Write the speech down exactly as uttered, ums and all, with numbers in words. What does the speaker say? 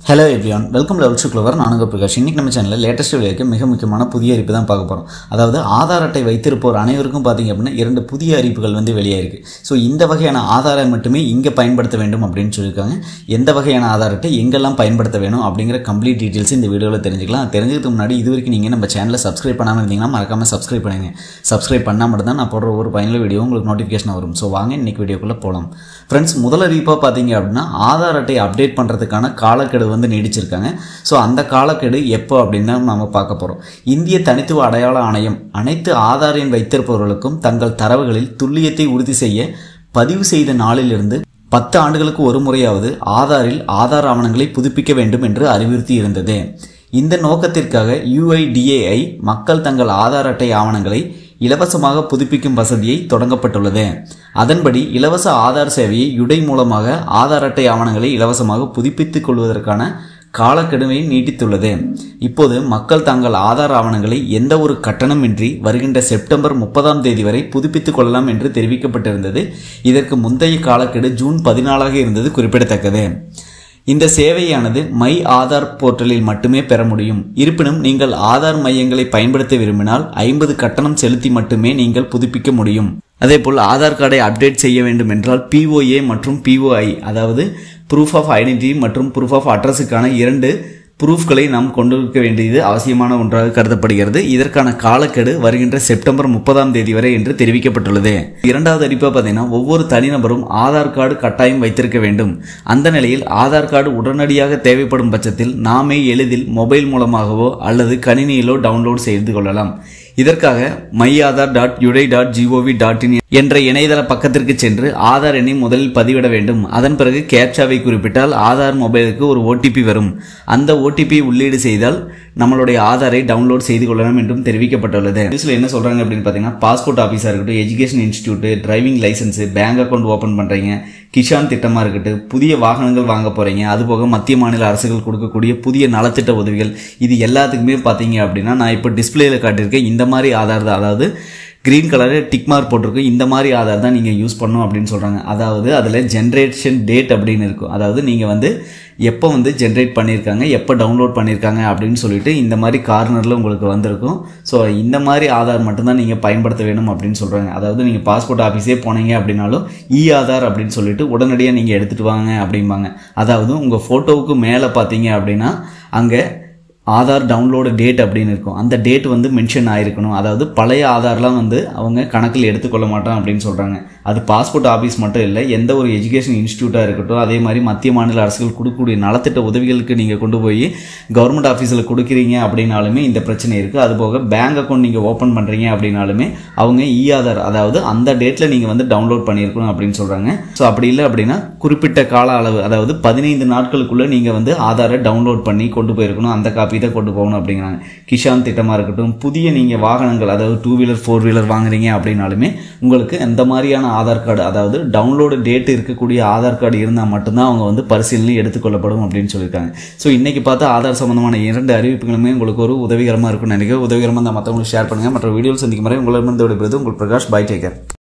Hello everyone, welcome to Level Clover. நான் உங்க பிரகாஷ். இன்னைக்கு நம்ம சேனல்ல லேட்டஸ்ட் வீடியோக்கு மிக முக்கியமான புதிய அறிவிப்பு தான் பார்க்க போறோம். அதாவது ஆதார் அட்டை வைத்திருப்போர் அனைவருக்கும் பாத்தீங்க அப்படினா இரண்டு புதிய அறிவிப்புகள் வந்து வெளியாயிருக்கு. சோ இந்த வகையான ஆதாரை மட்டுமே இங்க பயன்படுத்த வேண்டும் அப்படினு சொல்லிருக்காங்க. எந்த வகையான ஆதார் அட்டை எங்கெல்லாம் பயன்படுத்த வேணும் அப்படிங்கற கம்ப்ளீட் டீடைல்ஸ் இந்த வீடியோல தெரிஞ்சுக்கலாம். தெரிஞ்சதுக்கு முன்னாடி இதுவரைக்கும் நீங்க நம்ம சேனலை சப்ஸ்கிரைப் பண்ணாம இருந்தீங்கன்னா மறக்காம சப்ஸ்கிரைப் பண்ணுங்க. சப்ஸ்கிரைப் பண்ணா மட்டும் தான் நான் போடுற ஒவ்வொரு பயனுள்ள வீடியோ உங்களுக்கு நோட்டிஃபிகேஷன் வரும். சோ வாங்க இன்னைக்கு வீடியோக்குள்ள போலாம். फ्रेंड्स முதல் அறிவிப்பா பாத்தீங்க அப்படினா ஆதார் அட்டை அப்டேட் பண்றதுக்கான காலக்கெடு வந்து நீடிச்சிருக்காங்க. சோ அந்த காலக்கெடு எப்போ அப்படினா நாம பார்க்க போறோம். இந்திய தனித்துவ அடையாள ஆணையம் அனைத்து ஆதார் எண் வைத்திருப்பவர்களுக்கும் தங்கள் தரவுகளில் துல்லியத்தை உறுதி செய்ய பதிவு செய்த நாளிலிருந்து பத்து ஆண்டுகளுக்கு ஒரு முறையாவது ஆதாரில் ஆதார் ஆவணங்களை புதுப்பிக்க வேண்டும் என்று அறிவுறுத்தி இருந்தது. இந்த நோக்கத்திற்காக யூ ஐ டி ஏ ஐ மக்கள் தங்கள் ஆதார் அட்டை ஆவணங்களை இலவசமாக புதுப்பிக்கும் வசதியை தொடங்கப்பட்டுள்ளது. அதன்படி இலவச ஆதார் சேவையை யுடை மூலமாக ஆதார் அட்டை ஆவணங்களை இலவசமாக புதுப்பித்துக் கொள்வதற்கான காலக்கெடுவை நீட்டித்துள்ளது. இப்போது மக்கள் தங்கள் ஆதார் ஆவணங்களை எந்த ஒரு கட்டணமின்றி வருகின்ற செப்டம்பர் முப்பதாம் தேதி வரை புதுப்பித்துக் கொள்ளலாம் என்று தெரிவிக்கப்பட்டிருந்தது. இதற்கு முந்தைய காலக்கெடு ஜூன் பதினாலாக இருந்தது குறிப்பிடத்தக்கது. இந்த சேவையானது மை ஆதார் போர்ட்டலில் மட்டுமே பெற முடியும். இருப்பினும் நீங்கள் ஆதார் மையங்களை பயன்படுத்த விரும்பினால் ஐம்பது கட்டணம் செலுத்தி மட்டுமே நீங்கள் புதுப்பிக்க முடியும். அதேபோல் ஆதார் கார்டை அப்டேட் செய்ய வேண்டும் என்றால் பி ஓ ஏ மற்றும் பி ஓ ஐ அதாவது ப்ரூஃப் ஆஃப் ஐடென்டிட்டி மற்றும் ப்ரூஃப் ஆஃப் அட்ரஸுக்கான இரண்டு ப்ரூஃப்களை நாம் கொண்டிருக்க வேண்டியது அவசியமான ஒன்றாக கருதப்படுகிறது. இதற்கான காலக்கெடு வருகின்ற செப்டம்பர் முப்பதாம் தேதி வரை என்று தெரிவிக்கப்பட்டுள்ளது. இரண்டாவது அறிவிப்பா பார்த்தீங்கன்னா ஒவ்வொரு தனிநபரும் ஆதார் கார்டு கட்டாயம் வைத்திருக்க வேண்டும். அந்த நிலையில் ஆதார் கார்டு உடனடியாக தேவைப்படும் பட்சத்தில் நாமே எளிதில் மொபைல் மூலமாகவோ அல்லது கணினியிலோ டவுன்லோட் செய்து கொள்ளலாம். இதற்காக my Aadhaar dot UIDAI dot GOV dot in என்ற இணையதள பக்கத்திற்கு சென்று ஆதார் எண்ணை முதலில் பதிவிட வேண்டும். அதன் பிறகு கேப்சாவை குறிப்பிட்டால் ஆதார் மொபைலுக்கு ஒரு ஓ டி பி வரும். அந்த ஓ டி பி உள்ளீடு செய்தால் நம்மளுடைய ஆதாரை டவுன்லோட் செய்து கொள்ளலாம் என்றும் தெரிவிக்கப்பட்டுள்ளது. நியூஸ்ல என்ன சொல்றாங்க அப்படின்னு பாத்தீங்கன்னா பாஸ்போர்ட் ஆபீஸா இருக்கட்டும், education institute, driving licence, bank account open பண்றீங்க, கிஷான் திட்டமா இருக்கட்டும், புதிய வாகனங்கள் வாங்க போறீங்க, அதுபோக மத்திய மாநில அரசுகள் கொடுக்கக்கூடிய புதிய நலத்திட்ட உதவிகள், இது எல்லாத்துக்குமே பாத்தீங்க அப்படின்னா நான் இப்போ டிஸ்பிளேல காட்டியிருக்கேன் இந்த மாதிரி ஆதார் தான். அதாவது கிரீன் கலர் டிக் மார்க் போட்டிருக்கு. இந்த மாதிரி ஆதார் தான் நீங்கள் யூஸ் பண்ணணும் அப்படின்னு சொல்கிறாங்க. அதாவது அதில் ஜென்ரேஷன் டேட் அப்படின்னு இருக்கும். அதாவது நீங்கள் வந்து எப்போ வந்து ஜென்ரேட் பண்ணியிருக்காங்க, எப்போ டவுன்லோட் பண்ணியிருக்காங்க அப்படின்னு சொல்லிட்டு இந்த மாதிரி கார்னரில் உங்களுக்கு வந்திருக்கும். ஸோ இந்த மாதிரி ஆதார் மட்டும்தான் நீங்கள் பயன்படுத்த வேணும் அப்படின்னு சொல்கிறாங்க. அதாவது நீங்கள் பாஸ்போர்ட் ஆஃபீஸே போனீங்க அப்படின்னாலும் இ ஆதார் அப்படின்னு சொல்லிட்டு உடனடியாக நீங்கள் எடுத்துகிட்டு வாங்க அப்படிம்பாங்க. அதாவது உங்கள் ஃபோட்டோவுக்கு மேலே பார்த்தீங்க அப்படின்னா அங்கே ஆதார் டவுன்லோடு டேட் அப்படின்னு இருக்கும். அந்த டேட் வந்து மென்ஷன் ஆயிருக்கணும். அதாவது பழைய ஆதார்லாம் வந்து அவங்க கணக்கில் எடுத்துக்கொள்ள மாட்டோம் அப்படின்னு சொல்கிறாங்க. அது பாஸ்போர்ட் ஆஃபீஸ் மட்டும் இல்லை, எந்த ஒரு எஜுகேஷன் இன்ஸ்டியூட்டாக இருக்கட்டும், அதே மாதிரி மத்திய மாநில அரசுகள் கொடுக்கக்கூடிய நலத்திட்ட உதவிகளுக்கு நீங்கள் கொண்டு போய் கவர்மெண்ட் ஆஃபீஸில் கொடுக்குறீங்க அப்படின்னாலுமே இந்த பிரச்சனை இருக்குது. அதுபோக பேங்க் அக்கௌண்ட் நீங்கள் ஓப்பன் பண்ணுறீங்க அப்படின்னாலுமே அவங்க இ ஆதார் அதாவது அந்த டேட்டில் நீங்கள் வந்து டவுன்லோட் பண்ணியிருக்கணும் அப்படின்னு சொல்கிறாங்க. ஸோ அப்படி இல்லை அப்படின்னா குறிப்பிட்ட கால அளவு அதாவது பதினைந்து நாட்களுக்குள்ளே நீங்கள் வந்து ஆதாரை டவுன்லோட் பண்ணி கொண்டு போயிருக்கணும். அந்த காப்பி தான் கொண்டு போகணும் அப்படிங்கிறாங்க. கிஷான் திட்டமாக இருக்கட்டும், புதிய நீங்கள் வாகனங்கள் அதாவது டூ வீலர் ஃபோர் வீலர் வாங்குறீங்க அப்படின்னாலுமே உங்களுக்கு எந்த மாதிரியான ஆதார் கார்டு அதாவது டவுன்லோடு டேட் இருக்கக்கூடிய ஆதார் கார்டு இருந்தால் மட்டும்தான் அவங்க வந்து பரிசீலனை எடுத்துக்கொள்ளப்படும் அப்படின்னு சொல்லியிருக்காங்க. ஸோ இன்னைக்கு பார்த்தா ஆதார் சம்பந்தமான இரண்டு அறிவிப்புகளுமே உங்களுக்கு ஒரு உதவிகரமாக இருக்கும்னு நினைக்கிறேன். உதவிகரமாக இருந்தால் மற்றவங்களுக்கு ஷேர் பண்ணுங்கள். மற்ற வீடியோவில் சந்திக்கும் முறை உங்களிடமிருந்து விடைபெறுவது உங்கள் பிரகாஷ். By, take care.